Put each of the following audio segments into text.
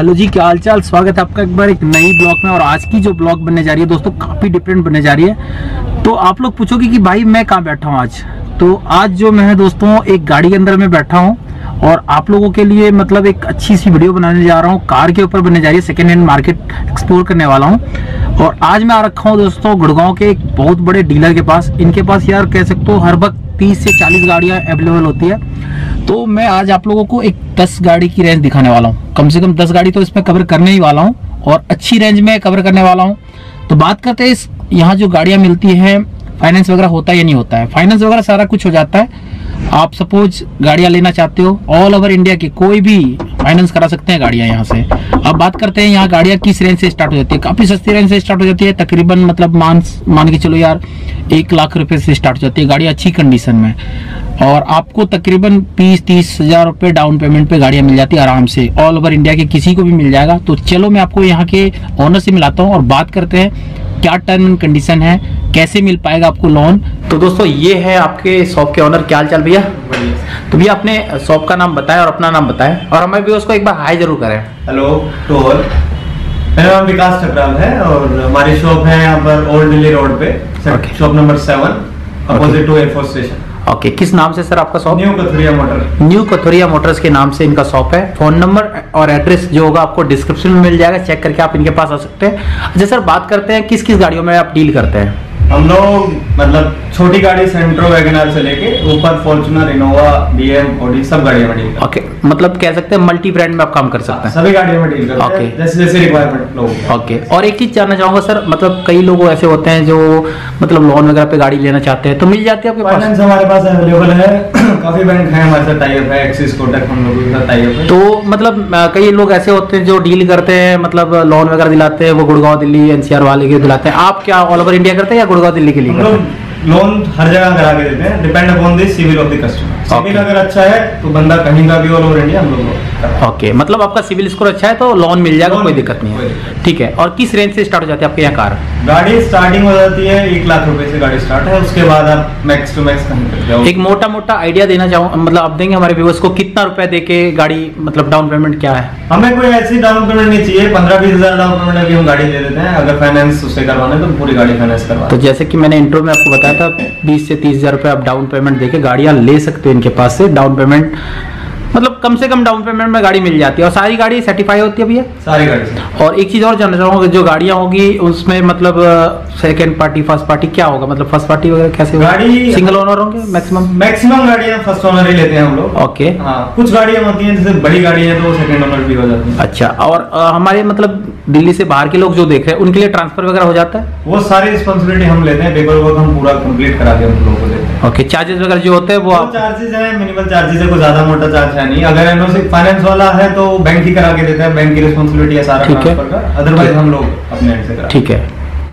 Hello जी, क्या हाल चाल। स्वागत है आपका एक बार एक नई ब्लॉग में। और आज की जो ब्लॉग बनने जा रही है दोस्तों काफी डिफरेंट बनने जा रही है। तो आप लोग पूछोगे कि भाई मैं कहाँ बैठा हूँ आज। तो आज जो मैं है दोस्तों एक गाड़ी के अंदर में बैठा हूँ और आप लोगों के लिए मतलब एक अच्छी सी वीडियो बनाने जा रहा हूँ। कार के ऊपर बनने जा रही है, सेकेंड हैंड मार्केट एक्सप्लोर करने वाला हूँ। और आज मैं आ रखा हूँ दोस्तों गुड़गांव के एक बहुत बड़े डीलर के पास। इनके पास यार कह सकते हो हर वक्त 30 से 40 गाड़ियाँ अवेलेबल होती है। तो मैं आज आप लोगों को एक 10 गाड़ी की रेंज दिखाने वाला हूँ। कम से कम 10 गाड़ी तो इसमें कवर करने ही वाला हूँ और अच्छी रेंज में कवर करने वाला हूँ। तो बात करते हैं इस यहाँ जो गाड़ियाँ मिलती हैं फाइनेंस वगैरह होता है या नहीं होता है। फाइनेंस वगैरह सारा कुछ हो जाता है। आप सपोज गाड़ियाँ लेना चाहते हो ऑल ओवर इंडिया के कोई भी फाइनेंस करा सकते हैं गाड़ियाँ यहाँ से। अब बात करते हैं यहाँ गाड़ियाँ किस रेंज से स्टार्ट हो जाती है। काफी सस्ती रेंज से स्टार्ट हो जाती है, तकरीबन मतलब मान के चलो यार 1 लाख रुपए से स्टार्ट हो जाती है गाड़ी अच्छी कंडीशन में। और आपको तकरीबन 20-30 हजार रुपए डाउन पेमेंट पे गाड़ियाँ मिल जाती है आराम से। ऑल ओवर इंडिया के किसी को भी मिल जाएगा। तो चलो मैं आपको यहाँ के ओनर से मिलाता हूँ और बात करते हैं क्या टर्म एंड कंडीशन है, कैसे मिल पाएगा आपको लोन। तो दोस्तों ये है आपके शॉप के ओनर। क्या हाल चाल भैया? तो भैया अपने शॉप का नाम बताएं और अपना नाम बताएं और हमें भी उसको एक बार हाई जरूर करें। हेलो टू ऑल, मेरा नाम विकास ठकराल है और हमारी शॉप है यहाँ पर ओल्ड दिल्ली रोड पे, shop number 7 opposite to air force station. Okay, किस नाम से सर आपका shop? New Kathuria motor. New Kathuria motors के नाम से इनका शॉप है। फोन नंबर और एड्रेस जो होगा आपको डिस्क्रिप्शन में मिल जाएगा, चेक करके आप इनके पास आ सकते हैं। अच्छा सर, बात करते हैं किस किस गाड़ियों में आप डील करते हैं। हम लोग मतलब छोटी गाड़ी सेंट्रो वैगनआर से लेके ऊपर फॉर्च्यूनर, इनोवा, बीएम, ऑडी सब गाड़ियों में डील करते हैं। ओके, मतलब कह सकते हैं मल्टी ब्रांड में आप काम कर सकते हैं। सभी गाड़ियों में डील करते हैं, जैसे जैसे रिक्वायरमेंट लोग। ओके, और एक चीज जानना चाहूंगा सर, मतलब कई लोग ऐसे होते हैं जो मतलब लोन वगैरह पे गाड़ी लेना चाहते हैं, तो मिल जाती है आपके पास? फाइनेंस हमारे पास अवेलेबल है। काफी बैंक है हमारे साथ टाई अप है, एक्सिस, कोटक, हम लोगों के साथ टाई अप है। तो मतलब कई लोग ऐसे होते हैं जो डील करते हैं, मतलब लोन वगैरह दिलाते हैं, वो गुड़गांव दिल्ली एनसीआर वाले के दिलाते हैं। आप क्या ऑल ओवर इंडिया करते हैं या गुड़गांव दिल्ली के लिए करते हैं? लोन हर जगह करा के देते हैं, depend upon the CIBIL of the customer. CIBIL अगर अच्छा है तो बंदा कहीं का भी ऑल ओवर इंडिया हम लोग। ओके, मतलब आपका सिविल स्कोर अच्छा है तो लोन मिल जाएगा, कोई दिक्कत नहीं है। ठीक है, और किस रेंज से स्टार्ट हो जाती है आपके यहाँ कार? गाड़ी स्टार्टिंग हो जाती है 1 लाख रुपए से गाड़ी स्टार्ट है, उसके बाद आप मैक्स टू मैक्स कहीं तक जाओ। एक मोटा मोटा आइडिया देना चाहूँ, मतलब आप देंगे हमारे व्यूअर्स को कितना रुपए देके गाड़ी, मतलब डाउन पेमेंट क्या है? हमें कोई ऐसी डाउन पेमेंट नहीं चाहिए, 15-20 हजार डाउन पेमेंट अभी हम गाड़ी दे देते हैं। अगर फाइनेंस उससे करवाना है तो पूरी गाड़ी फाइनेंस करवा। तो जैसे कि मैंने इंट्रो में आपको बताया था 20 से 30 हजार रुपए आप डाउन पेमेंट देके गाड़ियां ले सकते हो इनके पास से। डाउन पेमेंट मतलब कम से कम डाउन पेमेंट में गाड़ी मिल जाती है और सारी गाड़ी सर्टिफाई होती है भैया? सारी गाड़ी। और एक चीज और जानना चाहूंगा, जो गाड़ियां होगी उसमें मतलब सेकंड पार्टी फर्स्ट पार्टी क्या होगा, मतलब फर्स्ट पार्टी वगैरह कैसे? गाड़ी सिंगल ओनर होंगे मैक्सिमम गाड़ियां फर्स्ट ओनर ही लेते हैं हम लोग। ओके, हाँ, कुछ गाड़ियां होती हैं जैसे बड़ी गाड़ी है तो सेकंड ओनर भी हो जाती है। अच्छा, और हमारे मतलब दिल्ली से बाहर के लोग जो देख रहे हैं उनके लिए ट्रांसफर वगैरह हो जाता है? वो सारी रिस्पांसिबिलिटी हम लेते हैं, पेपर वर्क हम पूरा कंप्लीट करा के हम लोगों को देते हैं। ओके, चार्जेस वगैरह जो होते हैं वो चार्जेस है, मिनिमल चार्जेस है, कोई ज्यादा मोटा चार्ज है नहीं। अगर एनओसी फाइनेंस वाला है तो बैंक ही करा के देते हैं, बैंक की रिस्पांसिबिलिटी है सारा ट्रांसफर का, अदरवाइज हम लोग अपने एंड से करा। ठीक है।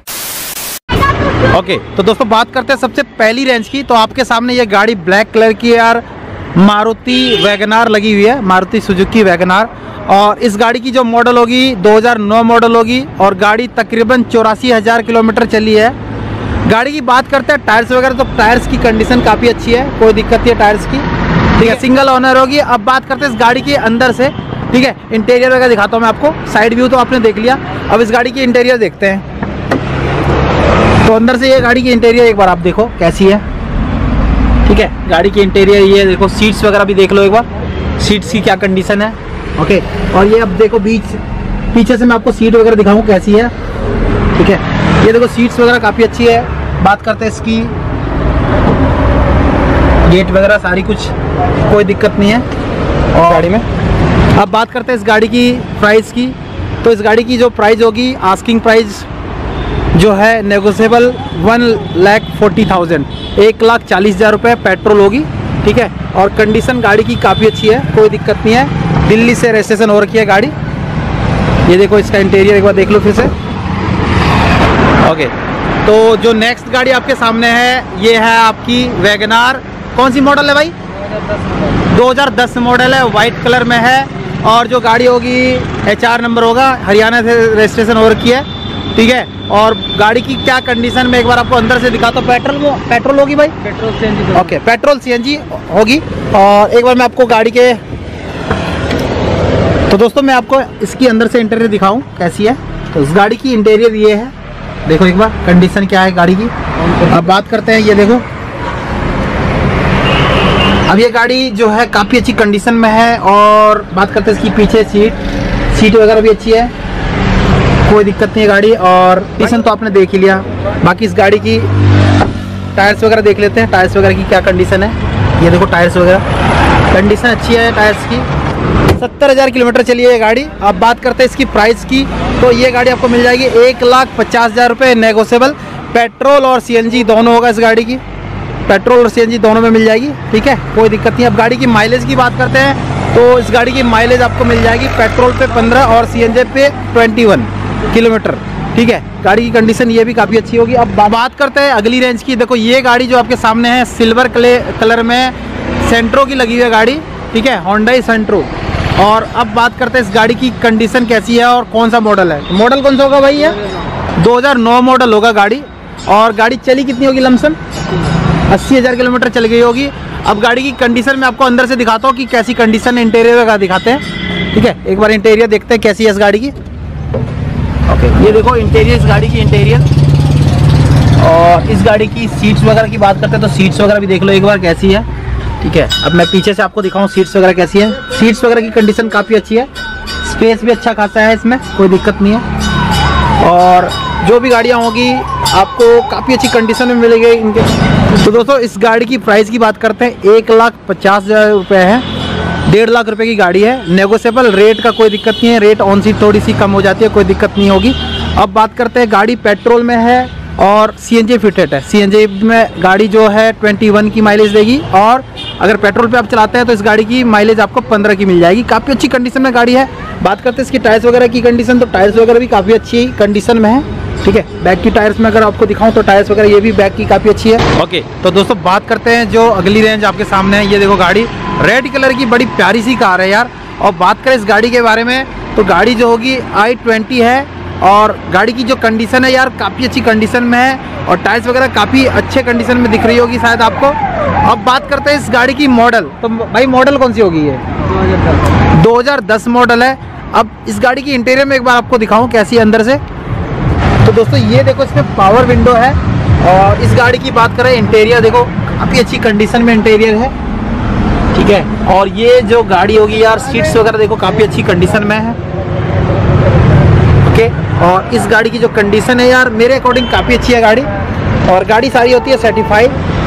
ओके, तो दोस्तों बात करते हैं सबसे पहली रेंज की। तो आपके सामने ये गाड़ी ब्लैक कलर की यार मारुति वैगनार लगी हुई है, मारुति सुजुकी वैगनार। और इस गाड़ी की जो मॉडल होगी 2009 मॉडल होगी और गाड़ी तकरीबन 84,000 किलोमीटर चली है। गाड़ी की बात करते हैं टायर्स वगैरह, तो टायर्स की कंडीशन काफ़ी अच्छी है, कोई दिक्कत नहीं है टायर्स की। ठीक है, सिंगल ओनर होगी। अब बात करते हैं इस गाड़ी के अंदर से। ठीक है, इंटीरियर वगैरह दिखाता हूँ मैं आपको। साइड व्यू तो आपने देख लिया, अब इस गाड़ी की इंटीरियर देखते हैं। तो अंदर से ये गाड़ी की इंटीरियर एक बार आप देखो कैसी है। ठीक है, गाड़ी की इंटीरियर ये देखो, सीट्स वगैरह भी देख लो एक बार, सीट्स की क्या कंडीशन है। ओके, और ये अब देखो पीछे से मैं आपको सीट वगैरह दिखाऊँ कैसी है। ठीक है, ये देखो सीट्स वगैरह काफ़ी अच्छी है। बात करते हैं इसकी गेट वगैरह सारी कुछ, कोई दिक्कत नहीं है और गाड़ी में। अब बात करते हैं इस गाड़ी की प्राइस की। तो इस गाड़ी की जो प्राइस होगी, आस्किंग प्राइस जो है नेगोशिएबल 1,40,000, 1,40,000 रुपये पेट्रोल होगी। ठीक है, और कंडीशन गाड़ी की काफ़ी अच्छी है, कोई दिक्कत नहीं है। दिल्ली से रजिस्ट्रेशन हो रखी है गाड़ी। ये देखो इसका इंटीरियर एक बार देख लो फिर से। ओके, तो जो नेक्स्ट गाड़ी आपके सामने है ये है आपकी वैगनार। कौन सी मॉडल है भाई? 2010 मॉडल है, वाइट कलर में है। और जो गाड़ी होगी HR नंबर होगा, हरियाणा से रजिस्ट्रेशन हो रखी है। ठीक है, और गाड़ी की क्या कंडीशन में एक बार आपको अंदर से दिखाता हूँ। पेट्रोल होगी भाई? Petrol CNG। Okay, petrol CNG होगी। और एक बार मैं आपको गाड़ी के तो दोस्तों मैं आपको इसकी अंदर से इंटीरियर दिखाऊं कैसी है। तो इस गाड़ी की इंटीरियर ये है, देखो एक बार कंडीशन क्या है गाड़ी की। अब बात करते हैं, ये देखो अब ये गाड़ी जो है काफ़ी अच्छी कंडीशन में है। और बात करते हैं इसकी पीछे सीट वगैरह भी अच्छी है, कोई दिक्कत नहीं है गाड़ी। और कंडीशन तो आपने देख ही लिया, बाकी इस गाड़ी की टायर्स वगैरह देख लेते हैं, टायर्स वगैरह की क्या कंडीशन है। ये देखो टायर्स वगैरह कंडीशन अच्छी है टायर्स की। 70,000 किलोमीटर चली है ये गाड़ी। अब बात करते हैं इसकी प्राइस की, तो ये गाड़ी आपको मिल जाएगी 1,50,000 रुपये नेगोशिएबल। पेट्रोल और CNG दोनों होगा इस गाड़ी की, पेट्रोल और CNG दोनों में मिल जाएगी, ठीक है, कोई दिक्कत नहीं। अब गाड़ी की माइलेज की बात करते हैं, तो इस गाड़ी की माइलेज आपको मिल जाएगी पेट्रोल पे 15 और CNG पे 21 किलोमीटर, ठीक है। गाड़ी की कंडीशन ये भी काफ़ी अच्छी होगी। अब बात करते हैं अगली रेंज की। देखो ये गाड़ी जो आपके सामने है सिल्वर कलर में सेंट्रो की लगी हुई है गाड़ी, ठीक है, होंडा सेंट्रो। और अब बात करते हैं इस गाड़ी की कंडीशन कैसी है और कौन सा मॉडल है। मॉडल कौन सा होगा भाई, ये 2009 मॉडल होगा गाड़ी। और गाड़ी चली कितनी होगी, लमसम 80,000 किलोमीटर चल गई होगी। अब गाड़ी की कंडीशन में आपको अंदर से दिखाता हूँ कि कैसी कंडीशन है, इंटीरियर का दिखाते हैं, ठीक है। एक बार इंटीरियर देखते हैं कैसी है इस गाड़ी की। ओके, ये देखो इंटीरियर इस गाड़ी की इंटीरियर। और इस गाड़ी की सीट्स वगैरह की बात करते हैं, तो सीट्स वगैरह भी देख लो एक बार कैसी है, ठीक है। अब मैं पीछे से आपको दिखाऊं सीट्स वगैरह कैसी है। सीट्स वगैरह की कंडीशन काफ़ी अच्छी है, स्पेस भी अच्छा खासा है इसमें, कोई दिक्कत नहीं है। और जो भी गाड़ियाँ होगी आपको काफ़ी अच्छी कंडीशन में मिलेगी इनके। तो दोस्तों इस गाड़ी की प्राइस की बात करते हैं, 1,50,000 रुपये है, 1.5 लाख रुपए की गाड़ी है। नेगोशिएबल रेट का कोई दिक्कत नहीं है, रेट ऑन सीट थोड़ी सी कम हो जाती है, कोई दिक्कत नहीं होगी। अब बात करते हैं, गाड़ी पेट्रोल में है और CNG फिटेड है। CNG में गाड़ी जो है 21 की माइलेज देगी। और अगर पेट्रोल पे आप चलाते हैं तो इस गाड़ी की माइलेज आपको 15 की मिल जाएगी। काफ़ी अच्छी कंडीशन में गाड़ी है। बात करते हैं इसकी टायर्स वगैरह की कंडीशन, तो टायर्स वगैरह भी काफ़ी अच्छी कंडीशन में है, ठीक है। बैक की टायर्स में अगर आपको दिखाऊं तो टायर्स वगैरह ये भी बैक की काफ़ी अच्छी है। ओके, तो दोस्तों बात करते हैं जो अगली रेंज आपके सामने है। ये देखो गाड़ी रेड कलर की बड़ी प्यारी सी कार है यार। और बात करें इस गाड़ी के बारे में, तो गाड़ी जो होगी i20 है। और गाड़ी की जो कंडीशन है यार काफ़ी अच्छी कंडीशन में है। और टायर्स वगैरह काफ़ी अच्छे कंडीशन में दिख रही होगी शायद आपको। अब बात करते हैं इस गाड़ी की मॉडल, तो भाई मॉडल कौन सी होगी, ये 2010 मॉडल है। अब इस गाड़ी की इंटीरियर में एक बार आपको दिखाऊं कैसी है अंदर से। तो दोस्तों ये देखो इसमें पावर विंडो है। और इस गाड़ी की बात करें इंटीरियर देखो काफ़ी अच्छी कंडीशन में इंटीरियर है, ठीक है। और ये जो गाड़ी होगी यार सीट्स वगैरह देखो काफ़ी अच्छी कंडीशन में है, ओके। और इस गाड़ी की जो कंडीशन है यार मेरे अकॉर्डिंग काफ़ी अच्छी है गाड़ी। और गाड़ी सारी होती है सर्टिफाइड।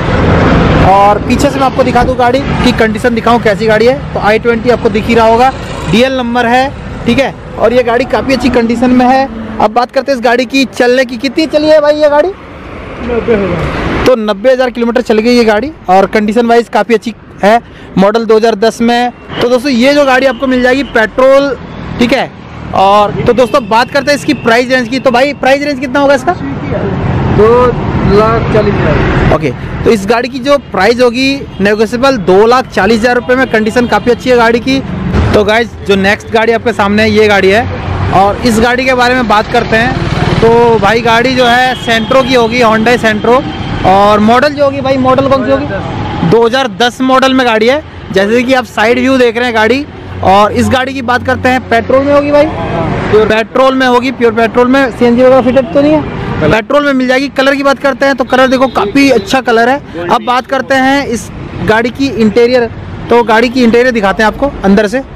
और पीछे से मैं आपको दिखा दूँ गाड़ी की कंडीशन दिखाऊँ कैसी गाड़ी है। तो i20 आपको दिख ही रहा होगा, DL नंबर है, ठीक है। और ये गाड़ी काफ़ी अच्छी कंडीशन में है। अब बात करते हैं इस गाड़ी की चलने की, कितनी चली है भाई ये गाड़ी, 90,000। तो 90,000 किलोमीटर चल गई ये गाड़ी। और कंडीशन वाइज काफ़ी अच्छी है, मॉडल 2010 में। तो दोस्तों ये जो गाड़ी आपको मिल जाएगी पेट्रोल, ठीक है। और तो दोस्तों बात करते हैं इसकी प्राइस रेंज की। तो भाई प्राइस रेंज कितना होगा इसका, 2,40,000। ओके, तो इस गाड़ी की जो प्राइस होगी नेगोशिएबल 2,40,000 रुपये में। कंडीशन काफ़ी अच्छी है गाड़ी की। तो गाइज जो नेक्स्ट गाड़ी आपके सामने है ये गाड़ी है। और इस गाड़ी के बारे में बात करते हैं, तो भाई गाड़ी जो है सेंट्रो की होगी, होंडा सेंट्रो। और मॉडल जो होगी भाई, मॉडल कौन सी होगी, 2010 मॉडल में गाड़ी है। जैसे कि आप साइड व्यू देख रहे हैं गाड़ी। और इस गाड़ी की बात करते हैं, पेट्रोल में होगी भाई, प्योर पेट्रोल में होगी, प्योर पेट्रोल में। CNG वगैरह फिटेड तो नहीं है, पेट्रोल में मिल जाएगी। कलर की बात करते हैं तो कलर देखो काफ़ी अच्छा कलर है। अब बात करते हैं इस गाड़ी की इंटीरियर, तो गाड़ी की इंटीरियर दिखाते हैं आपको अंदर से।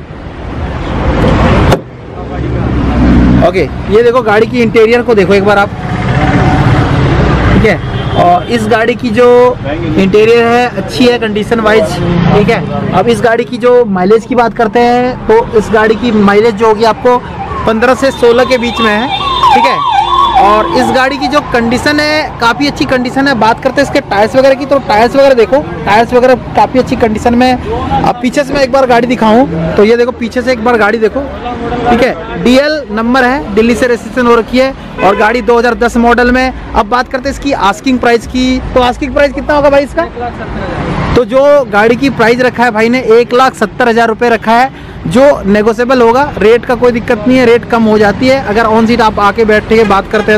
ओके, ये देखो गाड़ी की इंटीरियर को देखो एक बार आप, ठीक है। और इस गाड़ी की जो इंटीरियर है अच्छी है कंडीशन वाइज, ठीक है। अब इस गाड़ी की जो माइलेज की बात करते हैं, तो इस गाड़ी की माइलेज जो होगी आपको 15 से 16 के बीच में है, ठीक है। और इस गाड़ी की जो कंडीशन है काफ़ी अच्छी कंडीशन है। बात करते हैं इसके टायर्स वगैरह की, तो टायर्स वगैरह देखो, टायर्स वगैरह काफ़ी अच्छी कंडीशन में। अब पीछे से मैं एक बार गाड़ी दिखाऊं, तो ये देखो पीछे से एक बार गाड़ी देखो, ठीक है। DL नंबर है, दिल्ली से रजिस्ट्रेशन हो रखी है। और गाड़ी 2010 मॉडल में। अब बात करते हैं इसकी आस्किंग प्राइस की, तो आस्किंग प्राइस कितना होगा भाई इसका, तो जो गाड़ी की प्राइस रखा है भाई ने 1,70,000 रुपये रखा है, जो नेगोशिएबल होगा। रेट का कोई दिक्कत नहीं है, रेट कम हो जाती है अगर ऑन सीट आप आके बैठ के बात करते हैं तो,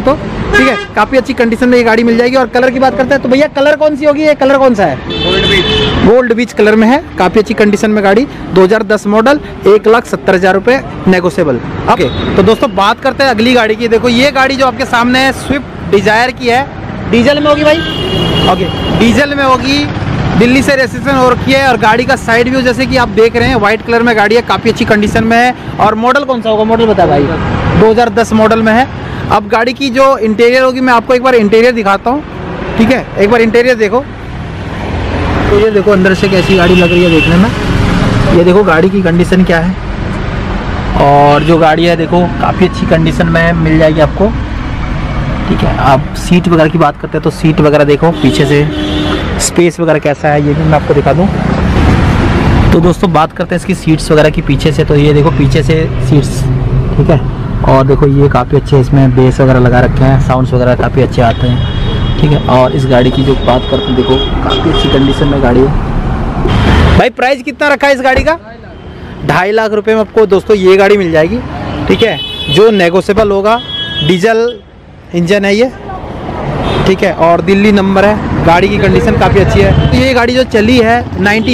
ठीक है, काफी अच्छी कंडीशन में ये गाड़ी मिल जाएगी। और कलर की बात करते हैं तो भैया कलर कौन सी होगी, ये कलर कौन सा है? गोल्ड बीच कलर में है, काफी अच्छी कंडीशन में गाड़ी, 2010 मॉडल, 1,70,000 रुपए नेगोशिएबल। ओके, तो दोस्तों बात करते हैं अगली गाड़ी की। देखो ये गाड़ी जो आपके सामने है स्विफ्ट डिजायर की है, डीजल में होगी भाई। ओके, डीजल में होगी, दिल्ली से रजिस्ट्रेशन हो रखी है। और गाड़ी का साइड व्यू जैसे कि आप देख रहे हैं व्हाइट कलर में गाड़ी है, काफ़ी अच्छी कंडीशन में है। और मॉडल कौन सा होगा, मॉडल बता भाई? 2010 मॉडल में है। अब गाड़ी की जो इंटीरियर होगी मैं आपको एक बार इंटीरियर दिखाता हूँ, ठीक है? एक बार इंटीरियर देखो, तो ये देखो अंदर से कैसी गाड़ी लग रही है देखने में। ये देखो गाड़ी की कंडीशन क्या है, और जो गाड़ी है देखो काफ़ी अच्छी कंडीशन में मिल जाएगी आपको, ठीक है? आप सीट वगैरह की बात करते हैं तो सीट वगैरह देखो, पीछे से स्पेस वगैरह कैसा है ये भी मैं आपको दिखा दूं। तो दोस्तों बात करते हैं इसकी सीट्स वगैरह की पीछे से, तो ये देखो पीछे से सीट्स, ठीक है? और देखो ये काफ़ी अच्छे इसमें बेस वगैरह लगा रखे हैं, साउंड्स वगैरह काफ़ी अच्छे आते हैं, ठीक है? और इस गाड़ी की जो बात करते हैं देखो काफ़ी अच्छी कंडीशन में गाड़ी है। भाई प्राइस कितना रखा है इस गाड़ी का? 2.5 लाख रुपये में आपको दोस्तों ये गाड़ी मिल जाएगी, ठीक है? जो नेगोशिएबल होगा, डीजल इंजन है ये, ठीक है? और दिल्ली नंबर है, गाड़ी की कंडीशन काफ़ी अच्छी है। ये गाड़ी जो चली है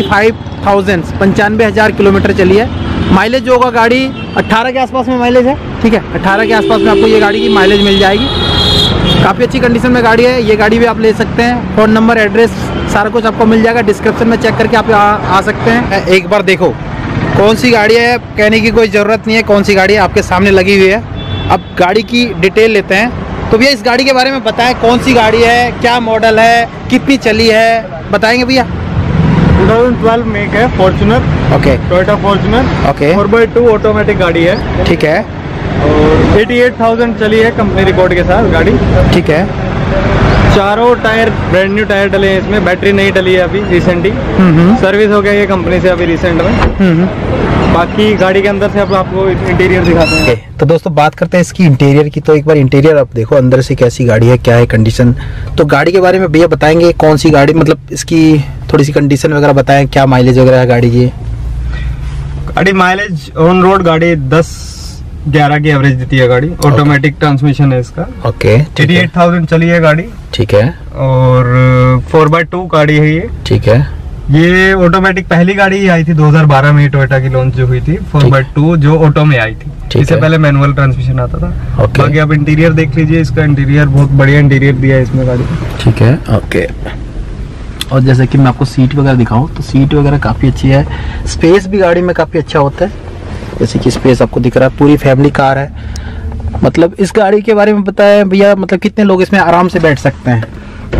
95,000 किलोमीटर चली है। माइलेज जो होगा गाड़ी 18 के आसपास में माइलेज है, ठीक है? 18 के आसपास में आपको ये गाड़ी की माइलेज मिल जाएगी। काफ़ी अच्छी कंडीशन में गाड़ी है, ये गाड़ी भी आप ले सकते हैं। फ़ोन नंबर, एड्रेस सारा कुछ आपको मिल जाएगा, डिस्क्रिप्शन में चेक करके आप आ सकते हैं। एक बार देखो कौन सी गाड़ी है, कहने की कोई ज़रूरत नहीं है, कौन सी गाड़ी है आपके सामने लगी हुई है। अब गाड़ी की डिटेल लेते हैं। तो भैया इस गाड़ी के बारे में बताएं, कौन सी गाड़ी है, क्या मॉडल है, कितनी चली है, बताएंगे भैया? 2012 मेक है, Fortuner. Okay, Toyota Fortuner. Okay, 4x2 automatic गाड़ी है, ठीक है? और 88,000 चली है कंपनी रिकॉर्ड के साथ गाड़ी, ठीक है? चारों टायर ब्रांड न्यू टायर डले हैं इसमें, बैटरी नहीं डली है अभी रिसेंटली, सर्विस हो गया ये कंपनी से अभी रिसेंट में। बाकी गाड़ी के अंदर से अब आपको इंटीरियर दिखाते हैं। तो दोस्तों बात करते हैं इसकी इंटीरियर की। तो एक बार इंटीरियर आप देखो अंदर से कैसी गाड़ी है, क्या है कंडीशन। तो गाड़ी के बारे में भैया बताएंगे कौन सी गाड़ी, मतलब इसकी थोड़ी सी कंडीशन वगैरह बताएं, क्या माइलेज वगैरह है गाड़ी की? गाड़ी माइलेज ऑन रोड गाड़ी 10-11 की एवरेज देती है गाड़ी, ऑटोमेटिक ट्रांसमिशन है इसका। ओके, 88,000 चली है गाड़ी, ठीक है? और 4x2 गाड़ी है ये, ठीक है? ये ऑटोमेटिक पहली गाड़ी ही आई थी 2012 में, टोयोटा की लॉन्च जो हुई थी 4x2 जो ऑटो में आई थी, इससे पहले मैनुअल ट्रांसमिशन आता था। बाकी आप इंटीरियर देख लीजिए, इसका इंटीरियर बहुत बढ़िया इंटीरियर दिया है इसमें गाड़ी, ठीक है? ओके, और जैसे कि मैं आपको सीट वगैरह दिखाऊं तो सीट वगैरह काफ़ी अच्छी है, स्पेस भी गाड़ी में काफ़ी अच्छा होता है, जैसे कि स्पेस आपको दिख रहा है, पूरी फैमिली कार है। मतलब इस गाड़ी के बारे में बताएं भैया, मतलब कितने लोग इसमें आराम से बैठ सकते हैं?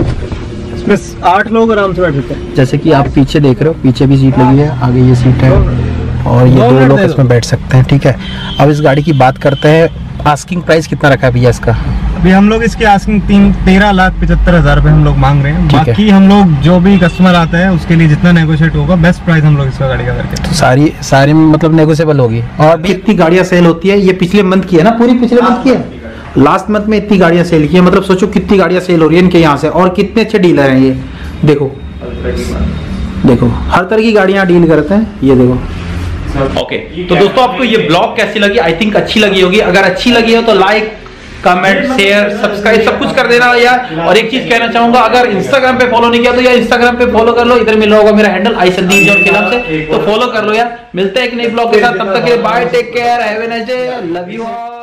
बस 8 लोग आराम से बैठ सकते हैं। जैसे कि आप पीछे देख रहे हो, पीछे भी सीट लगी है, आगे ये सीट है, और ये 2 लोग इसमें बैठ सकते हैं, ठीक है? अब इस गाड़ी की बात करते हैं, आस्किंग प्राइस कितना रखा है भैया इसका? अभी हम लोग इसके आस्किंग 13,75,000 रुपए हम लोग मांग रहे हैं। बाकी हम लोग जो भी कस्टमर आता है उसके लिए जितना नेगोशिएट होगा, बेस्ट प्राइस हम लोग इसका गाड़ी का करके, तो सारी मतलब नेगोशिएबल होगी। और कितनी गाड़ियां सेल होती है? ये पिछले मंथ की है ना, पूरी पिछले मंथ की है, लास्ट मंथ में इतनी गाड़ियां सेल की है। मतलब सोचो कितनी गाड़ियां सेल हो रही है इनके यहाँ से, और कितने अच्छे डीलर हैं ये। देखो देखो हर तरह की गाड़ियां डील करते हैं, ये देखो। ओके, तो दोस्तों आपको ये ब्लॉग कैसी लगी? आई थिंक अच्छी लगी होगी। अगर अच्छी लगी हो तो लाइक, कमेंट, शेयर, सब्सक्राइब सब कुछ कर देना यार। और एक चीज कहना चाहूंगा, अगर इंस्टाग्राम पे फॉलो नहीं किया तो यार इंस्टाग्राम पे फॉलो कर लो, इधर मिला होगा मेरा हैंडल आई संदीप जॉन के नाम से, तो फॉलो कर लो यार। मिलते हैं एक नए ब्लॉग के साथ, तब तक के लिए bye, take care, have a nice day, love you all.